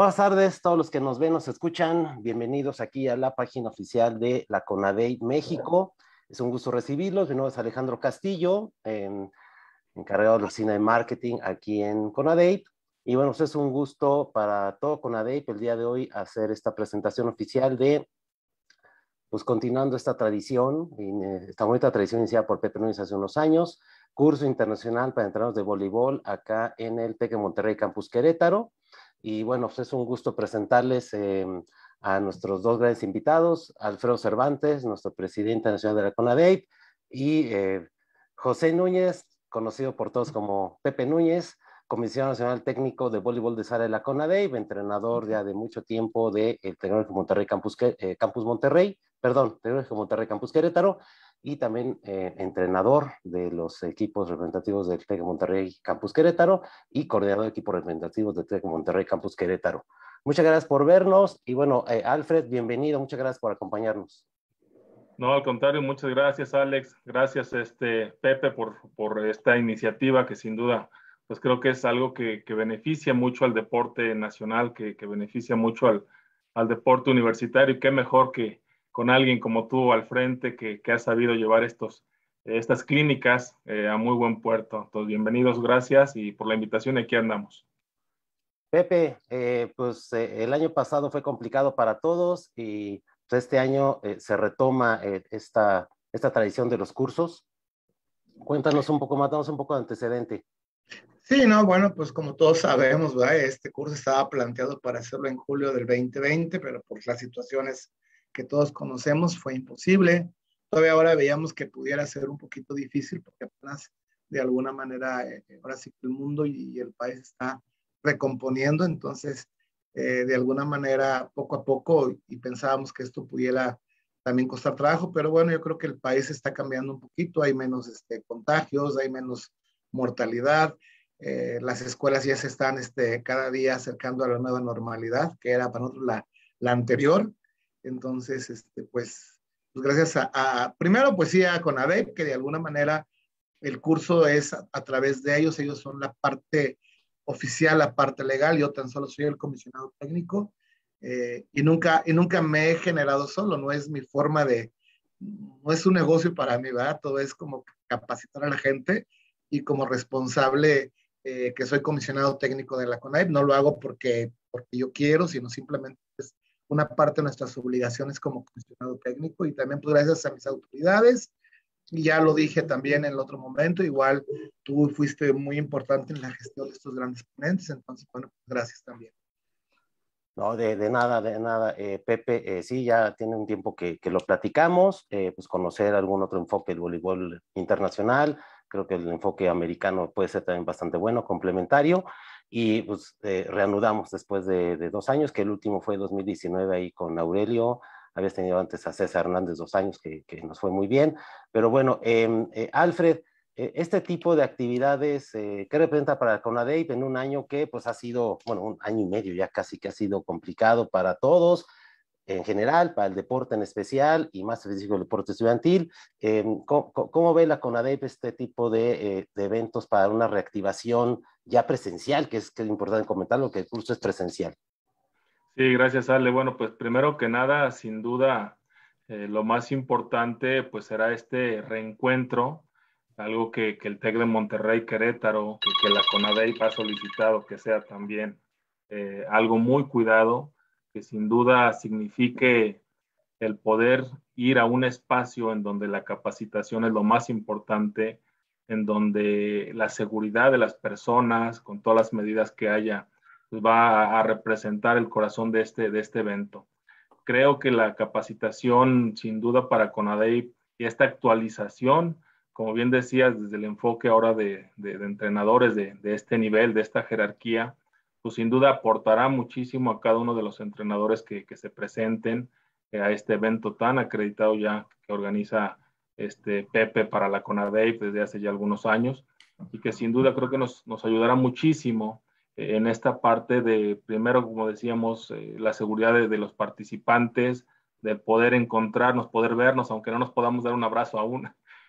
Buenas tardes, todos los que nos ven, nos escuchan. Bienvenidos aquí a la página oficial de la CONADEIP México. Es un gusto recibirlos. Mi nombre es Alejandro Castillo, encargado de la oficina de marketing aquí en CONADEIP. Y bueno, pues es un gusto para todo CONADEIP el día de hoy hacer esta presentación oficial de, pues continuando esta tradición, esta bonita tradición iniciada por Pepe Núñez hace unos años, curso internacional para entrenadores de voleibol acá en el TEC de Monterrey Campus Querétaro. Y bueno, pues es un gusto presentarles a nuestros dos grandes invitados, Alfredo Cervantes, nuestro presidente nacional de la CONADEIP, y José Núñez, conocido por todos como Pepe Núñez, comisionado nacional técnico de voleibol de sala de la CONADEIP, entrenador ya de mucho tiempo del Tecnológico Monterrey Campus Monterrey, perdón, Tecnológico Monterrey Campus Querétaro, y también entrenador de los equipos representativos del TEC de Monterrey Campus Querétaro y coordinador de equipos representativos del TEC de Monterrey Campus Querétaro. Muchas gracias por vernos y bueno, Alfred, bienvenido, muchas gracias por acompañarnos. No, al contrario, muchas gracias, Alex. Gracias, Pepe, por esta iniciativa que sin duda, pues creo que es algo que beneficia mucho al deporte nacional, que beneficia mucho al deporte universitario. Y qué mejor que con alguien como tú al frente que ha sabido llevar estas clínicas a muy buen puerto. Entonces, bienvenidos, gracias y por la invitación, aquí andamos. Pepe, el año pasado fue complicado para todos y pues, este año se retoma esta tradición de los cursos. Cuéntanos un poco más, danos un poco de antecedente. Sí, no, bueno, pues como todos sabemos, ¿verdad? Este curso estaba planteado para hacerlo en julio del 2020, pero por las situaciones que todos conocemos fue imposible. Todavía ahora veíamos que pudiera ser un poquito difícil porque apenas de alguna manera ahora sí que el mundo y el país está recomponiendo, entonces de alguna manera poco a poco y pensábamos que esto pudiera también costar trabajo, pero bueno, yo creo que el país está cambiando un poquito, hay menos contagios, hay menos mortalidad. Las escuelas ya se están cada día acercando a la nueva normalidad, que era para nosotros la anterior. Entonces, pues gracias primero, pues sí, a CONADEIP, que de alguna manera el curso es a través de ellos son la parte oficial, la parte legal, yo tan solo soy el comisionado técnico, y nunca me he generado solo, no es mi forma no es un negocio para mí, ¿verdad? Todo es como capacitar a la gente y como responsable que soy comisionado técnico de la CONADEIP, no lo hago porque yo quiero, sino simplemente es una parte de nuestras obligaciones como comisionado técnico y también pues gracias a mis autoridades, y ya lo dije también en el otro momento, igual tú fuiste muy importante en la gestión de estos grandes ponentes, entonces bueno, pues gracias también. No, de nada, Pepe, sí, ya tiene un tiempo que lo platicamos, pues conocer algún otro enfoque del voleibol internacional, creo que el enfoque americano puede ser también bastante bueno, complementario, y pues reanudamos después de 2 años, que el último fue 2019 ahí con Aurelio, habías tenido antes a César Hernández 2 años, que nos fue muy bien, pero bueno, Alfred, este tipo de actividades, ¿qué representa para CONADEIP en un año que pues ha sido, bueno, un año y medio ya casi que ha sido complicado para todos, en general, para el deporte en especial y más específico el deporte estudiantil? ¿Cómo ve la CONADEIP este tipo de eventos para una reactivación ya presencial, que es importante comentarlo, que el curso es presencial? Sí, gracias, Ale. Bueno, pues primero que nada, sin duda, lo más importante pues será este reencuentro, algo que el TEC de Monterrey Querétaro, que la CONADEIP ha solicitado que sea también algo muy cuidado, que sin duda signifique el poder ir a un espacio en donde la capacitación es lo más importante, en donde la seguridad de las personas, con todas las medidas que haya, pues va a representar el corazón de este evento. Creo que la capacitación, sin duda, para CONADEIP y esta actualización, como bien decías, desde el enfoque ahora de entrenadores de este nivel, de esta jerarquía, pues sin duda aportará muchísimo a cada uno de los entrenadores que se presenten a este evento tan acreditado ya que organiza Pepe para la CONADEIP desde hace ya algunos años, y que sin duda creo que nos ayudará muchísimo en esta parte de, primero, como decíamos, la seguridad de los participantes, de poder encontrarnos, poder vernos, aunque no nos podamos dar un abrazo aún,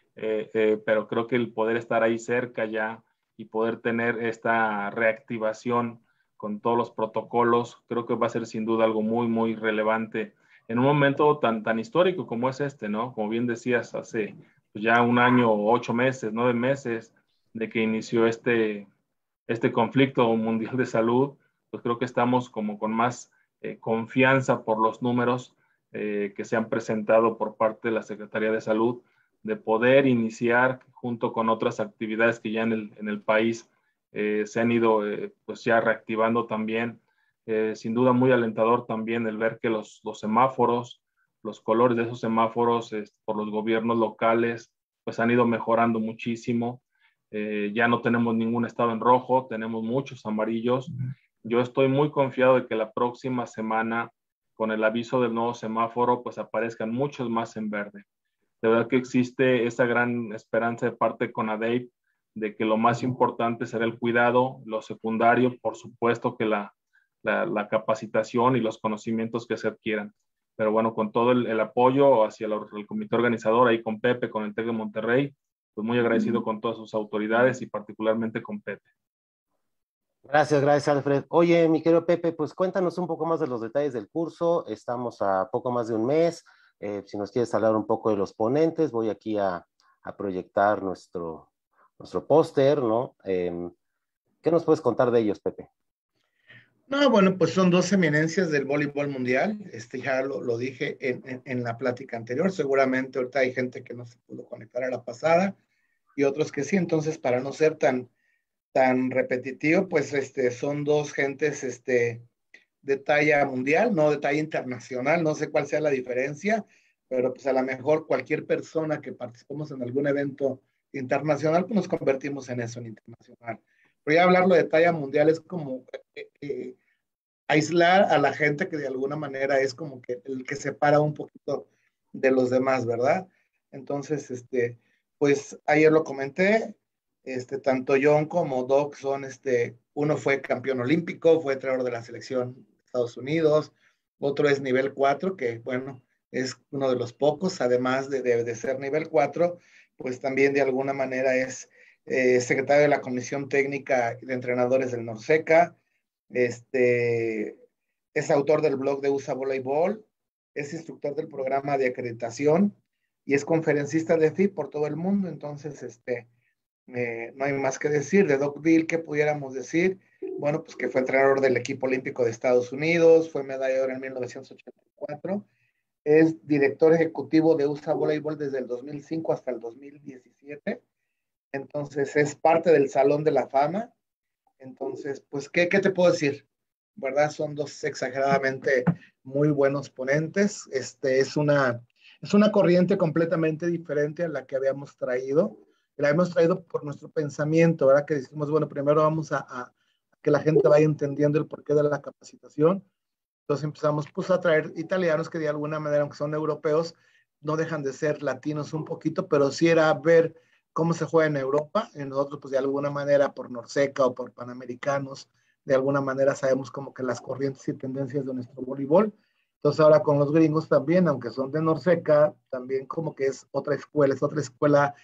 pero creo que el poder estar ahí cerca ya y poder tener esta reactivación con todos los protocolos. Creo que va a ser sin duda algo muy, muy relevante en un momento tan histórico como es este, ¿no? Como bien decías, hace pues, ya 1 año, 8 meses, 9 meses de que inició este conflicto mundial de salud, pues creo que estamos como con más confianza por los números que se han presentado por parte de la Secretaría de Salud, de poder iniciar junto con otras actividades que ya en el país se han ido pues ya reactivando también. Sin duda muy alentador también el ver que los semáforos, los colores de esos semáforos por los gobiernos locales, pues han ido mejorando muchísimo. Ya no tenemos ningún estado en rojo, tenemos muchos amarillos. Yo estoy muy confiado de que la próxima semana, con el aviso del nuevo semáforo, pues aparezcan muchos más en verde. De verdad que existe esa gran esperanza de parte de CONADEIP de que lo más importante será el cuidado, lo secundario, por supuesto que la capacitación y los conocimientos que se adquieran. Pero bueno, con todo el apoyo hacia el comité organizador, ahí con Pepe, con el TEC de Monterrey, pues muy agradecido con todas sus autoridades y particularmente con Pepe. Gracias, Alfred. Oye, mi querido Pepe, pues cuéntanos un poco más de los detalles del curso. Estamos a poco más de un mes. Si nos quieres hablar un poco de los ponentes, voy aquí a proyectar nuestro póster, ¿no? ¿Qué nos puedes contar de ellos, Pepe? No, bueno, pues son 2 eminencias del voleibol mundial. Ya lo dije en la plática anterior. Seguramente ahorita hay gente que no se pudo conectar a la pasada y otros que sí. Entonces, para no ser tan repetitivo, pues son 2 gentes de talla mundial, no de talla internacional. No sé cuál sea la diferencia, pero pues a lo mejor cualquier persona que participemos en algún evento internacional, pues nos convertimos en eso, en internacional. Pero ya hablarlo de talla mundial es como aislar a la gente que de alguna manera es como que el que separa un poquito de los demás, ¿verdad? Entonces, pues ayer lo comenté, tanto John como Doc son, uno fue campeón olímpico, fue entrenador de la selección de Estados Unidos, otro es nivel 4, que bueno, es uno de los pocos, además de ser nivel 4, pues también de alguna manera es secretario de la Comisión Técnica de Entrenadores del Norseca, es autor del blog de USA Voleibol, es instructor del programa de acreditación y es conferencista de FIB por todo el mundo. Entonces, no hay más que decir. De Doc Bill, ¿qué pudiéramos decir? Bueno, pues que fue entrenador del equipo olímpico de Estados Unidos, fue medallador en 1984, es director ejecutivo de USA Voleibol desde el 2005 hasta el 2017. Entonces, es parte del Salón de la Fama. Entonces, pues, ¿qué te puedo decir? ¿Verdad? Son 2 exageradamente muy buenos ponentes. Es una corriente completamente diferente a la que habíamos traído. La hemos traído por nuestro pensamiento, ¿verdad? Que decimos, bueno, primero vamos a que la gente vaya entendiendo el porqué de la capacitación. Entonces empezamos pues a traer italianos que de alguna manera, aunque son europeos, no dejan de ser latinos un poquito, pero sí era ver cómo se juega en Europa. Y nosotros pues de alguna manera por Norseca o por Panamericanos, de alguna manera sabemos como que las corrientes y tendencias de nuestro voleibol. Entonces ahora con los gringos también, aunque son de Norseca, también como que es otra escuela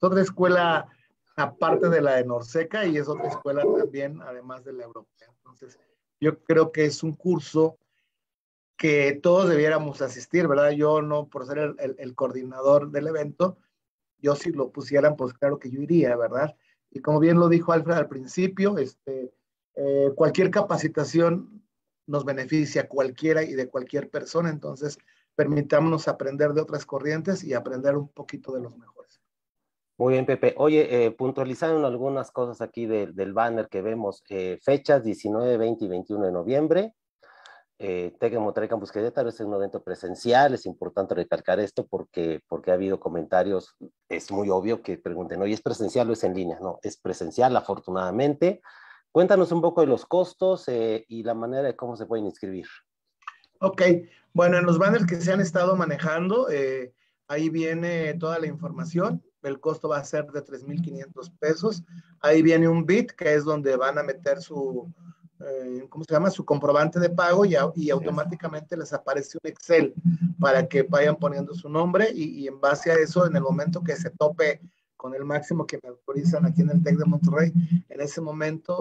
aparte de la de Norseca y es otra escuela también, además de la europea. Entonces yo creo que es un curso que todos debiéramos asistir, ¿verdad? Yo no, por ser el coordinador del evento, yo si lo pusieran, pues claro que yo iría, ¿verdad? Y como bien lo dijo Alfred al principio, cualquier capacitación nos beneficia a cualquiera y de cualquier persona, entonces permitámonos aprender de otras corrientes y aprender un poquito de los mejores. Muy bien, Pepe. Oye, puntualizaron algunas cosas aquí del banner que vemos. Fechas 19, 20 y 21 de noviembre. TEC de Monterrey Campus Querétaro es un evento presencial. Es importante recalcar esto porque ha habido comentarios. Es muy obvio que pregunten, oye, ¿es presencial o es en línea? No, es presencial, afortunadamente. Cuéntanos un poco de los costos y la manera de cómo se pueden inscribir. Ok, bueno, en los banners que se han estado manejando, ahí viene toda la información. El costo va a ser de 3,500 pesos. Ahí viene un bit, que es donde van a meter ¿cómo se llama? Su comprobante de pago y automáticamente les aparece un Excel para que vayan poniendo su nombre y en base a eso, en el momento que se tope con el máximo que me autorizan aquí en el TEC de Monterrey, en ese momento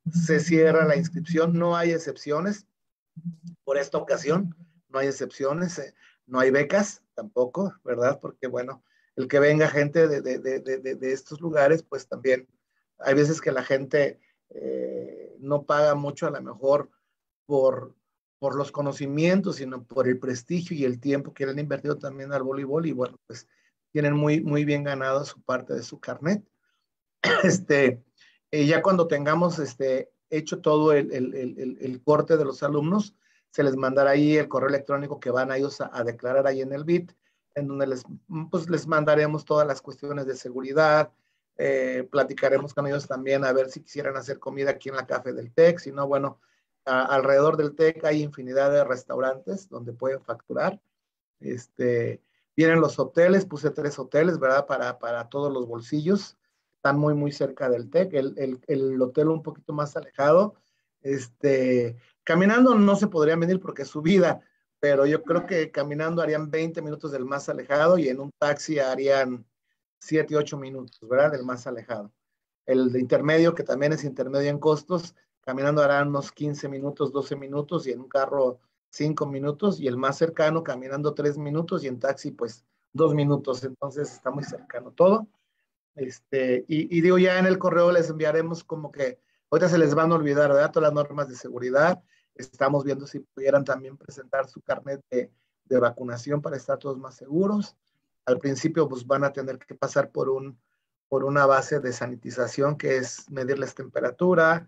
se cierra la inscripción, no hay excepciones por esta ocasión, no hay excepciones, no hay becas tampoco, ¿verdad? Porque bueno, el que venga gente de estos lugares, pues también hay veces que la gente no paga mucho a lo mejor por, por los conocimientos, sino por el prestigio y el tiempo que le han invertido también al voleibol y bueno, pues tienen muy bien ganado su parte de su carnet. Este, ya cuando tengamos hecho todo el corte de los alumnos, se les mandará ahí el correo electrónico que van a ellos a declarar ahí en el BIT, en donde pues, les mandaremos todas las cuestiones de seguridad, platicaremos con ellos también a ver si quisieran hacer comida aquí en la café del TEC, si no, bueno, alrededor del TEC hay infinidad de restaurantes donde pueden facturar. Vienen los hoteles, puse 3 hoteles, ¿verdad? Para todos los bolsillos. Están muy cerca del TEC. El hotel un poquito más alejado. Caminando no se podrían venir porque es subida, pero yo creo que caminando harían 20 minutos del más alejado y en un taxi harían 7, 8 minutos, ¿verdad? Del más alejado. El de intermedio, que también es intermedio en costos, caminando harán unos 15 minutos, 12 minutos y en un carro 5 minutos y el más cercano caminando 3 minutos y en taxi pues 2 minutos. Entonces está muy cercano todo. Digo, ya en el correo les enviaremos como que ahorita se les van a olvidar, ¿verdad? Todas las normas de seguridad. Estamos viendo si pudieran también presentar su carnet de vacunación para estar todos más seguros. Al principio pues van a tener que pasar por una base de sanitización que es medirles temperatura,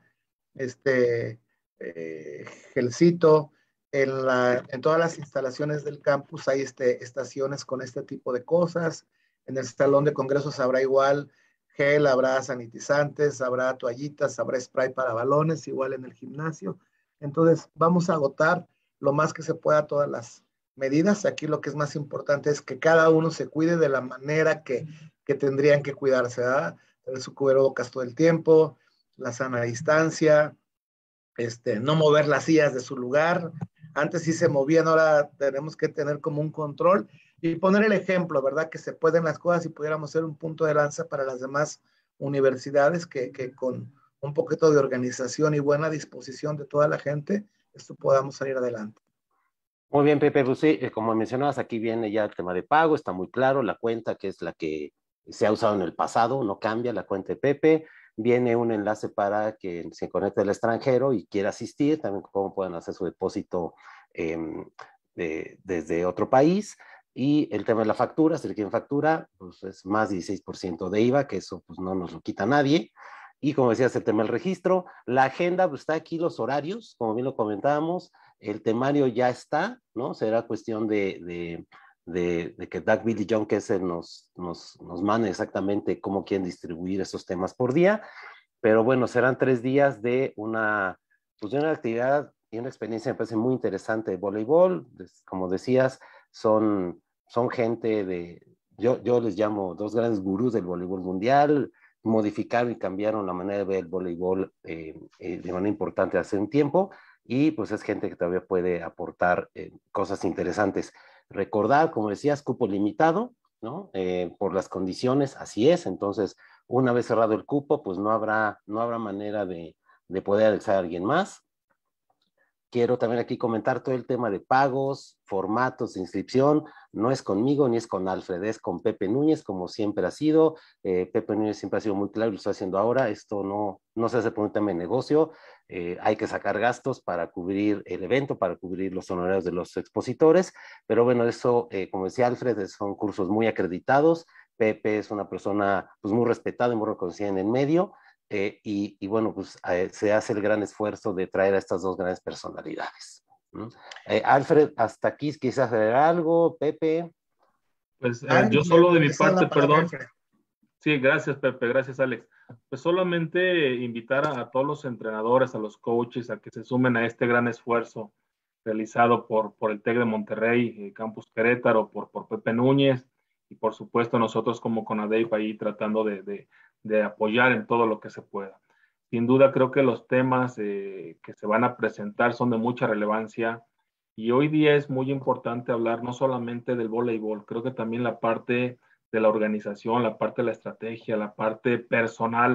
gelcito. En todas las instalaciones del campus hay estaciones con este tipo de cosas. En el salón de congresos habrá igual gel, habrá sanitizantes, habrá toallitas, habrá spray para balones, igual en el gimnasio. Entonces vamos a agotar lo más que se pueda todas las medidas. Aquí lo que es más importante es que cada uno se cuide de la manera que tendrían que cuidarse, ¿verdad? Tener su cubrebocas todo el tiempo, la sana distancia, no mover las sillas de su lugar. Antes sí se movían, ahora tenemos que tener como un control y poner el ejemplo, ¿verdad? Que se pueden las cosas y pudiéramos ser un punto de lanza para las demás universidades que con un poquito de organización y buena disposición de toda la gente, esto podamos salir adelante. Muy bien, Pepe, pues sí, como mencionabas, aquí viene ya el tema de pago, está muy claro, la cuenta que es la que se ha usado en el pasado, no cambia la cuenta de Pepe, viene un enlace para que se conecte al extranjero y quiera asistir, también cómo pueden hacer su depósito desde otro país, y el tema de la factura, si le quieren factura, pues es más 16% de IVA, que eso pues no nos lo quita nadie. Y como decías, el tema del registro, la agenda, pues está aquí los horarios, como bien lo comentábamos, el temario ya está, ¿no? Será cuestión de que Doug Billy John Kessel nos mande exactamente cómo quieren distribuir esos temas por día, pero bueno, serán 3 días de pues de una actividad y una experiencia, me parece muy interesante de voleibol, como decías, son gente yo les llamo 2 grandes gurús del voleibol mundial, modificaron y cambiaron la manera de ver el voleibol de manera importante hace un tiempo, y pues es gente que todavía puede aportar cosas interesantes. Recordar, como decías, cupo limitado, ¿no? Por las condiciones, así es, entonces una vez cerrado el cupo, pues no habrá manera de poder alzar a alguien más. Quiero también aquí comentar todo el tema de pagos, formatos de inscripción. No es conmigo ni es con Alfred, es con Pepe Núñez, como siempre ha sido. Pepe Núñez siempre ha sido muy claro y lo está haciendo ahora. Esto no se hace por un tema de negocio. Hay que sacar gastos para cubrir el evento, para cubrir los honorarios de los expositores. Pero bueno, eso, como decía Alfred, son cursos muy acreditados. Pepe es una persona pues, muy respetada y muy reconocida en el medio. Y bueno, pues se hace el gran esfuerzo de traer a estas 2 grandes personalidades, ¿no? Alfred, hasta aquí quizás hacer algo, Pepe. Pues yo solo de mi parte, perdón. Alfred. Sí, gracias, Pepe, gracias, Alex. Pues solamente invitar a todos los entrenadores, a los coaches, a que se sumen a este gran esfuerzo realizado por el TEC de Monterrey, Campus Querétaro, por Pepe Núñez, y por supuesto nosotros como CONADEIP ahí tratando de apoyar en todo lo que se pueda. Sin duda creo que los temas que se van a presentar son de mucha relevancia, y hoy día es muy importante hablar no solamente del voleibol, creo que también la parte de la organización, la parte de la estrategia, la parte personal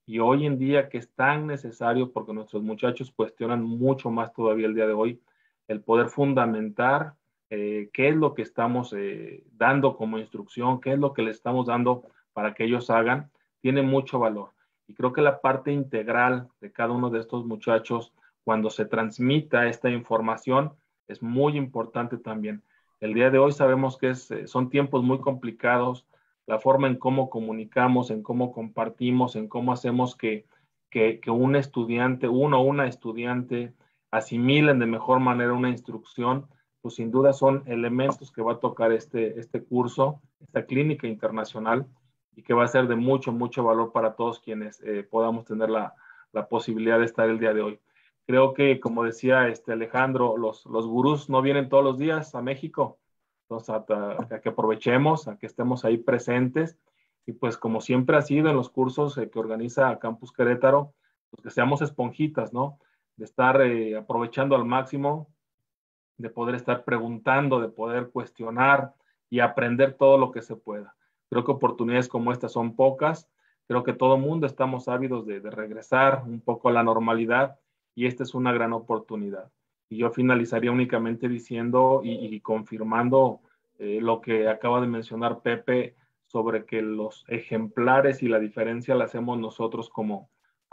y hoy en día que es tan necesario porque nuestros muchachos cuestionan mucho más todavía el día de hoy, el poder fundamentar qué es lo que estamos dando como instrucción, qué es lo que les estamos dando para que ellos hagan, tiene mucho valor. Y creo que la parte integral de cada uno de estos muchachos, cuando se transmita esta información, es muy importante también. El día de hoy sabemos que son tiempos muy complicados, la forma en cómo comunicamos, en cómo compartimos, en cómo hacemos que un estudiante, uno o una estudiante, asimilen de mejor manera una instrucción, pues sin duda son elementos que va a tocar este curso, esta clínica internacional, y que va a ser de mucho, mucho valor para todos quienes podamos tener la posibilidad de estar el día de hoy. Creo que, como decía Alejandro, los gurús no vienen todos los días a México, entonces a que aprovechemos, a que estemos ahí presentes, y pues como siempre ha sido en los cursos que organiza Campus Querétaro, pues que seamos esponjitas, ¿no? De estar aprovechando al máximo, de poder estar preguntando, de poder cuestionar y aprender todo lo que se pueda. Creo que oportunidades como estas son pocas. Creo que todo mundo estamos ávidos de regresar un poco a la normalidad, y esta es una gran oportunidad. Y yo finalizaría únicamente diciendo y confirmando lo que acaba de mencionar Pepe sobre que los ejemplares y la diferencia la hacemos nosotros como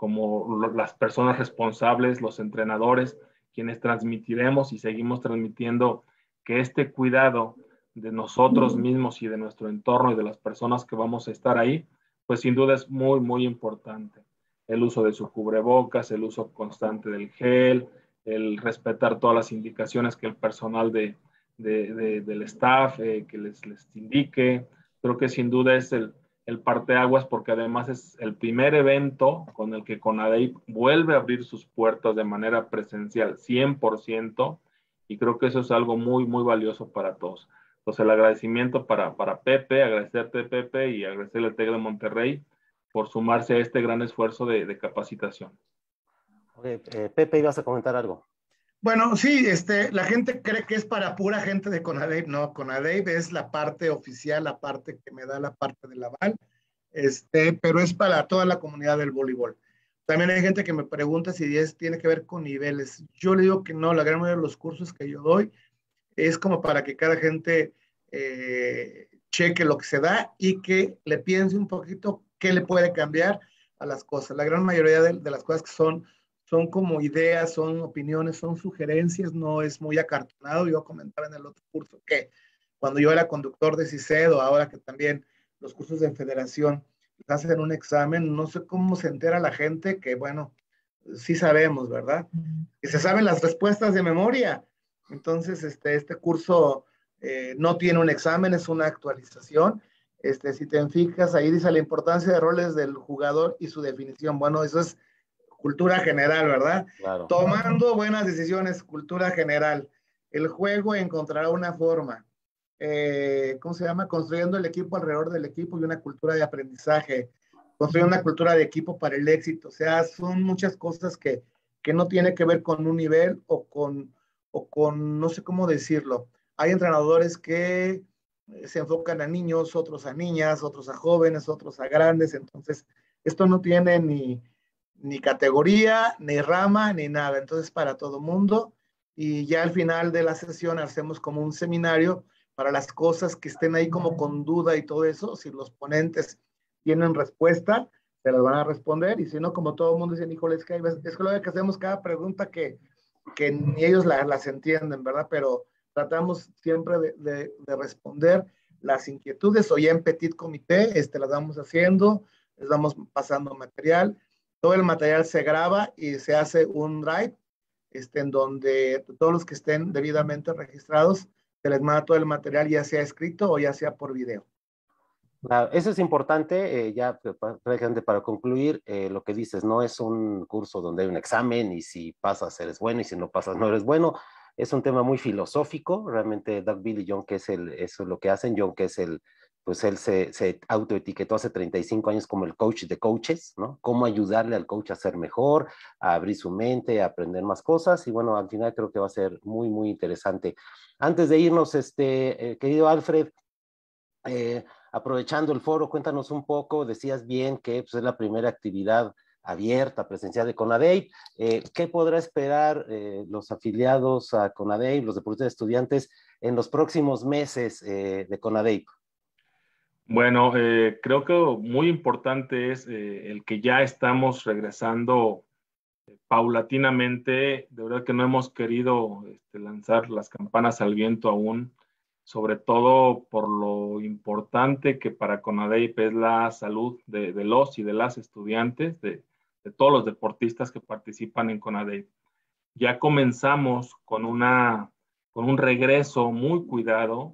las personas responsables, los entrenadores, quienes transmitiremos y seguimos transmitiendo que este cuidado de nosotros mismos y de nuestro entorno y de las personas que vamos a estar ahí, pues sin duda es muy, muy importante. El uso de su cubrebocas, el uso constante del gel, el respetar todas las indicaciones que el personal del staff que les indique. Creo que sin duda es el parteaguas, porque además es el primer evento con el que CONADEIP vuelve a abrir sus puertas de manera presencial 100%, y creo que eso es algo muy, muy valioso para todos. Entonces el agradecimiento para Pepe, agradecerte Pepe y agradecerle al TEC de Monterrey por sumarse a este gran esfuerzo de capacitación. Okay, Pepe, ibas a comentar algo. Bueno, sí, la gente cree que es para pura gente de CONADEIP. No, CONADEIP es la parte oficial, la parte que me da la parte del aval, pero es para toda la comunidad del voleibol. También hay gente que me pregunta si tiene que ver con niveles. Yo le digo que no, la gran mayoría de los cursos que yo doy es como para que cada gente cheque lo que se da y que le piense un poquito qué le puede cambiar a las cosas. La gran mayoría de las cosas que son como ideas, son opiniones, son sugerencias, no es muy acartonado. Yo comentaba en el otro curso que cuando yo era conductor de CICEDO, ahora que también los cursos de federación hacen un examen, no sé cómo se entera la gente que, bueno, sí sabemos, ¿verdad? Que se saben las respuestas de memoria. Entonces, este curso no tiene un examen, es una actualización. Si te fijas, ahí dice la importancia de roles del jugador y su definición. Bueno, eso es cultura general, ¿verdad? Claro. Tomando buenas decisiones, cultura general. El juego encontrará una forma. ¿Cómo se llama? Construyendo el equipo alrededor del equipo y una cultura de aprendizaje. Construyendo una cultura de equipo para el éxito. O sea, son muchas cosas que no tiene que ver con un nivel o con, no sé cómo decirlo. Hay entrenadores que se enfocan a niños, otros a niñas, otros a jóvenes, otros a grandes. Entonces, esto no tiene ni categoría, ni rama, ni nada. Entonces, para todo mundo. Y ya al final de la sesión hacemos como un seminario para las cosas que estén ahí como con duda y todo eso. Si los ponentes tienen respuesta, se las van a responder. Y si no, como todo el mundo dice, híjole, es que lo que hacemos cada pregunta que ni ellos las entienden, ¿verdad? Pero tratamos siempre de responder las inquietudes. Hoy en Petit Comité las vamos haciendo, les vamos pasando material. Todo el material se graba y se hace un drive en donde todos los que estén debidamente registrados se les manda todo el material, ya sea escrito o ya sea por video. Claro, eso es importante, ya prácticamente para concluir, lo que dices, no es un curso donde hay un examen y si pasas eres bueno y si no pasas no eres bueno. Es un tema muy filosófico. Realmente Doug Bill y John, que eso es lo que hacen. John, que es pues él se autoetiquetó hace 35 años como el coach de coaches, ¿no? Cómo ayudarle al coach a ser mejor, a abrir su mente, a aprender más cosas. Y bueno, al final creo que va a ser muy, muy interesante. Antes de irnos, querido Alfred, aprovechando el foro, cuéntanos un poco, decías bien que pues, es la primera actividad abierta, presencial de CONADEIP. ¿Qué podrá esperar los afiliados a CONADEIP, los deportistas estudiantes, en los próximos meses de CONADEIP? Bueno, creo que muy importante es el que ya estamos regresando paulatinamente. De verdad que no hemos querido lanzar las campanas al viento aún, sobre todo por lo importante que para CONADEIP es la salud de los y de las estudiantes, de todos los deportistas que participan en CONADEIP. Ya comenzamos con un regreso muy cuidado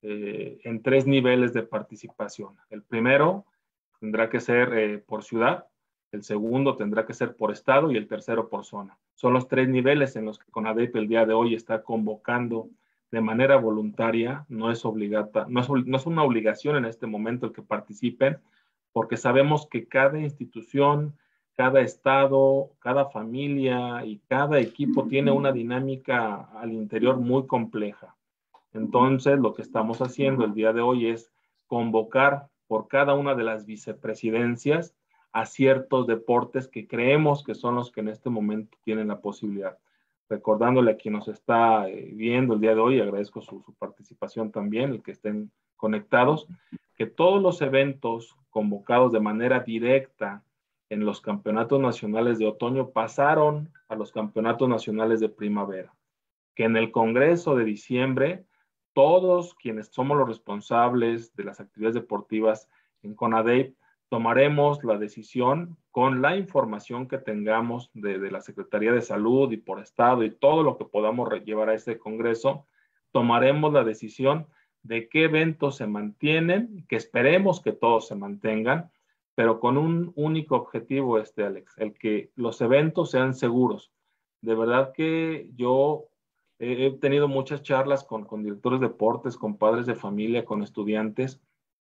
en 3 niveles de participación. El primero tendrá que ser por ciudad, el segundo tendrá que ser por estado y el tercero por zona. Son los 3 niveles en los que CONADEIP el día de hoy está convocando de manera voluntaria, no es obligata, no es una obligación en este momento el que participen, porque sabemos que cada institución, cada estado, cada familia y cada equipo tiene una dinámica al interior muy compleja. Entonces, lo que estamos haciendo el día de hoy es convocar por cada una de las vicepresidencias a ciertos deportes que creemos que son los que en este momento tienen la posibilidad. Recordándole a quien nos está viendo el día de hoy, agradezco su participación también, el que estén conectados, que todos los eventos convocados de manera directa en los campeonatos nacionales de otoño pasaron a los campeonatos nacionales de primavera, que en el Congreso de diciembre todos quienes somos los responsables de las actividades deportivas en CONADEIP tomaremos la decisión con la información que tengamos de la Secretaría de Salud y por estado y todo lo que podamos llevar a este Congreso, tomaremos la decisión de qué eventos se mantienen, que esperemos que todos se mantengan, pero con un único objetivo, Alex, el que los eventos sean seguros. De verdad que yo he tenido muchas charlas con directores de deportes, con padres de familia, con estudiantes,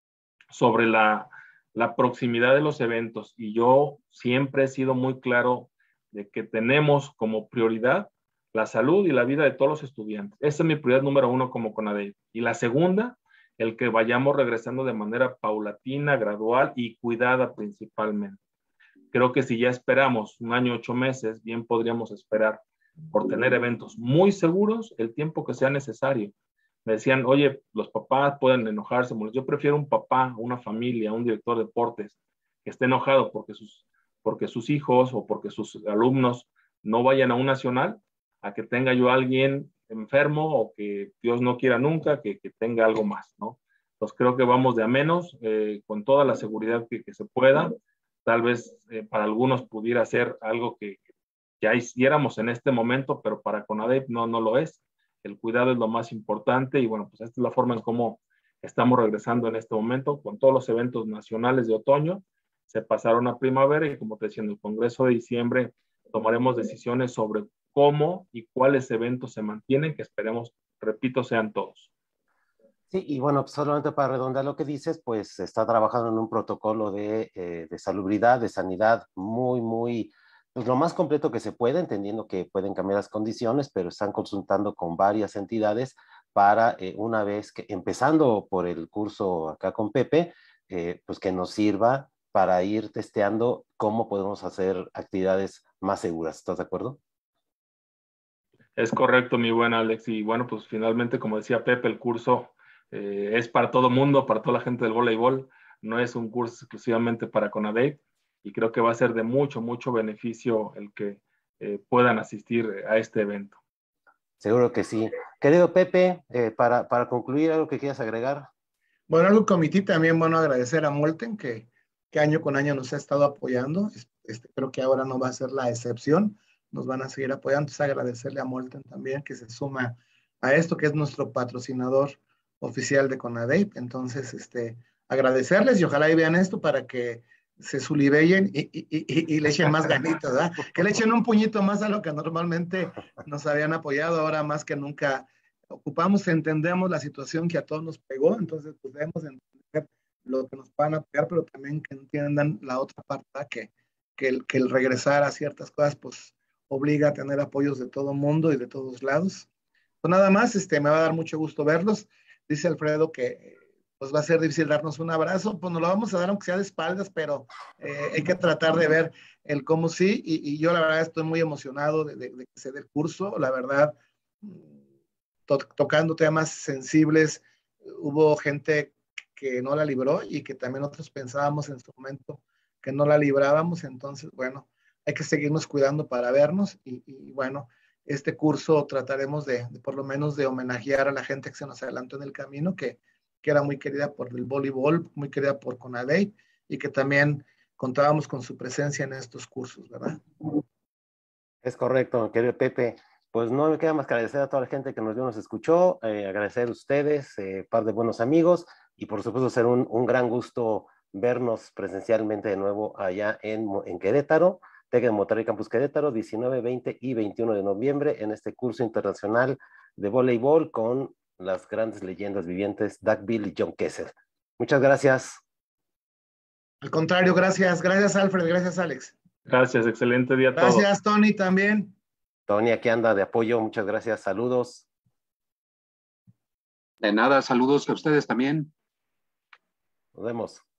sobre la proximidad de los eventos. Y yo siempre he sido muy claro de que tenemos como prioridad la salud y la vida de todos los estudiantes. Esa es mi prioridad número 1 como CONADEIP. Y la segunda, el que vayamos regresando de manera paulatina, gradual y cuidada principalmente. Creo que si ya esperamos 1 año, 8 meses, bien podríamos esperar por tener eventos muy seguros el tiempo que sea necesario. Me decían, oye, los papás pueden enojarse. Yo prefiero un papá, una familia, un director de deportes que esté enojado porque sus hijos o porque sus alumnos no vayan a un nacional, a que tenga yo a alguien enfermo o que Dios no quiera nunca que tenga algo más, ¿no? Entonces creo que vamos de a menos, con toda la seguridad que se pueda. Tal vez para algunos pudiera ser algo que ya hiciéramos en este momento, pero para CONADEIP no lo es. El cuidado es lo más importante y bueno, pues esta es la forma en cómo estamos regresando en este momento con todos los eventos nacionales de otoño. Se pasaron a primavera y como te decía, en el Congreso de diciembre tomaremos decisiones sobre cómo y cuáles eventos se mantienen, que esperemos, repito, sean todos. Sí, y bueno, pues solamente para redondar lo que dices, pues se está trabajando en un protocolo de salubridad, de sanidad muy, pues lo más completo que se puede, entendiendo que pueden cambiar las condiciones, pero están consultando con varias entidades para una vez que, empezando por el curso acá con Pepe, pues que nos sirva para ir testeando cómo podemos hacer actividades más seguras. ¿Estás de acuerdo? Es correcto, mi buen Alex. Y bueno, pues finalmente, como decía Pepe, el curso es para todo mundo, para toda la gente del voleibol. No es un curso exclusivamente para CONADEIP y creo que va a ser de mucho beneficio el que puedan asistir a este evento. Seguro que sí. Querido Pepe, para concluir, ¿algo que quieras agregar? Bueno, algo que omití también, bueno, agradecer a Molten que año con año nos ha estado apoyando. Creo que ahora no va a ser la excepción. Nos van a seguir apoyando. Entonces, agradecerle a Molten también que se suma a esto, que es nuestro patrocinador oficial de CONADEIP. Entonces, agradecerles y ojalá y vean esto para que se sulibellen y le echen más ganitas, ¿verdad? Que le echen un puñito más a lo que normalmente nos habían apoyado. Ahora más que nunca ocupamos, entendemos la situación que a todos nos pegó, entonces pues debemos entender lo que nos van a pegar, pero también que entiendan la otra parte, que el regresar a ciertas cosas pues obliga a tener apoyos de todo mundo y de todos lados. Pues nada más, me va a dar mucho gusto verlos. Dice Alfredo que pues va a ser difícil darnos un abrazo, pues nos lo vamos a dar aunque sea de espaldas, pero hay que tratar de ver el cómo sí, y yo la verdad estoy muy emocionado de que se dé el curso, la verdad, tocando temas sensibles, hubo gente que no la libró y que también nosotros pensábamos en su momento que no la librábamos, entonces, bueno, hay que seguirnos cuidando para vernos y bueno, este curso trataremos de por lo menos de homenajear a la gente que se nos adelantó en el camino, que era muy querida por el voleibol, muy querida por CONADEI y que también contábamos con su presencia en estos cursos, ¿verdad? Es correcto, querido Pepe. Pues no me queda más que agradecer a toda la gente que nos vio, nos escuchó, agradecer a ustedes, par de buenos amigos, y por supuesto ser un gran gusto vernos presencialmente de nuevo allá en Querétaro, TEC de Monterrey Campus Querétaro, 19, 20 y 21 de noviembre, en este curso internacional de voleibol con las grandes leyendas vivientes Doug Bill y John Kessel. Muchas gracias. Al contrario, gracias Alfred, gracias Alex. Gracias, excelente día a todos. Gracias Tony también. Tony aquí anda de apoyo, muchas gracias, saludos. De nada, saludos a ustedes también. Nos vemos.